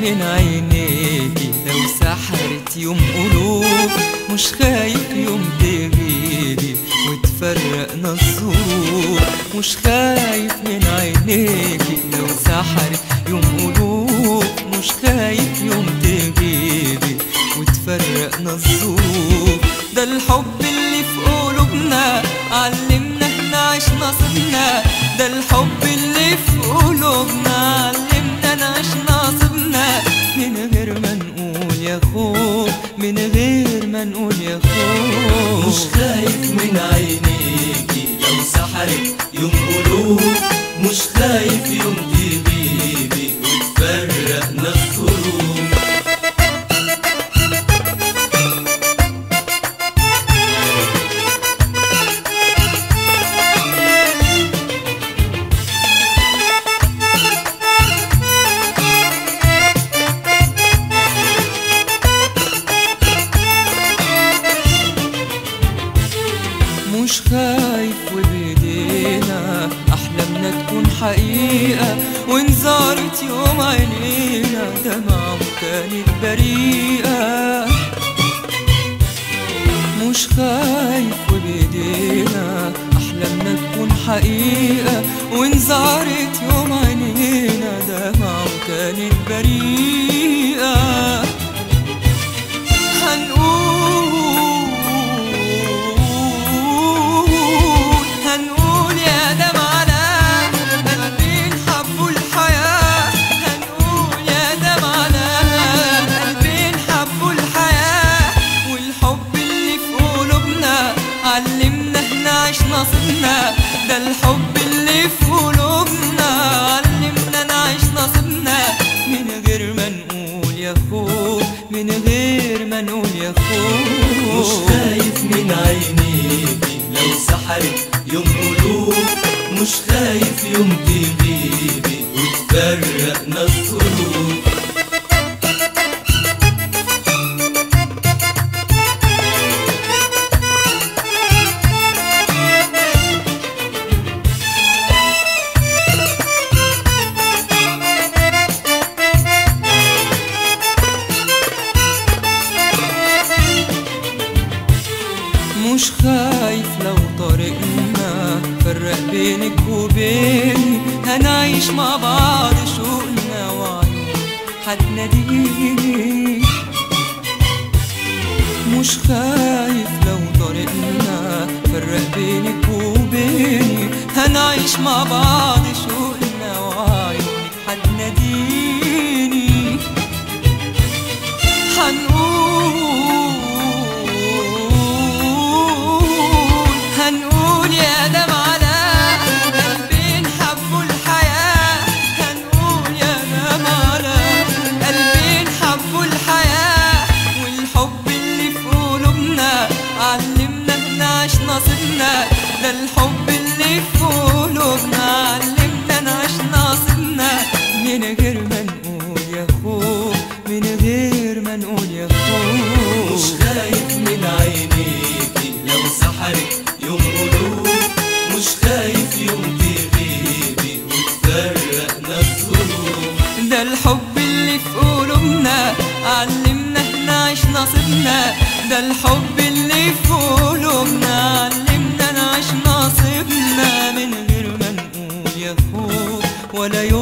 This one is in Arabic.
من عينيكي لو سحرت يوم قلوب، مش خايف يوم تغيبي وتفرقنا الظروف. مش خايف من عينيكي لو سحرت يوم قلوب، مش خايف يوم تغيبي وتفرقنا الظروف. ده الحب اللي في قلوبنا علمنا نعيش نصيبنا، ده الحب اللي في قلوبنا علمنا نعيش نصيبنا. من غير ما نقول يا خوف، من غير ما نقول يا خوف. مش خايف من عينيكي لو سحرت يوم قلوب، مش خايف يوم تغيبي وتفرقنا الظروف. مش خايف وبايدينا أحلامنا تكون حقيقة، وإن زارت يوم عينينا دمعة كانت بريئة. مش خايف وبايدينا أحلامنا تكون حقيقة، وإن زارت يوم عينينا دمعة كانت بريئة. هنقول يا دمع على قلبين حبوا الحياة، هنقول يا دمع على قلبين حبوا الحياة. والحب اللي في قلوبنا علمنا نعيش نصيبنا، ده الحب اللي في قلوبنا علمنا نعيش نصيبنا. من غير ما نقول يا خوف، من غير ما نقول يا خوف. مش خايف من عينيكي لو سحرت يوم قلوب، مش خايف يوم تغيبي وتفرقنا الظروف. مش خايف لو طريقنا فرق بينك وبيني، هنعيش مع بعض شوقنا وعيون هتناديني. مش خايف لو طريقنا فرق بينك وبيني، هنعيش مع بعض شوقنا وعيونك هتناديني. هنقول يا دمع على قلبين حبوا الحياة، هنقول يا دمع على قلبين حبوا الحياة. والحب اللي في قلوبنا علمنا نعيش نصيبنا، ده الحب اللي في قلوبنا علمنا نعيش نصيبنا. من غير ما نقول يا خوف، من غير ما نقول يا خوف. مش خايف من عينيكي لو سحرت يوم قلوب، مش خايف يوم تغيبي وتفرقنا الظروف. ده الحب اللي في قلوبنا علمنا نعيش نصيبنا، ده الحب اللي في قلوبنا علمنا نعيش نصيبنا. من غير ما نقول يا خوف ولا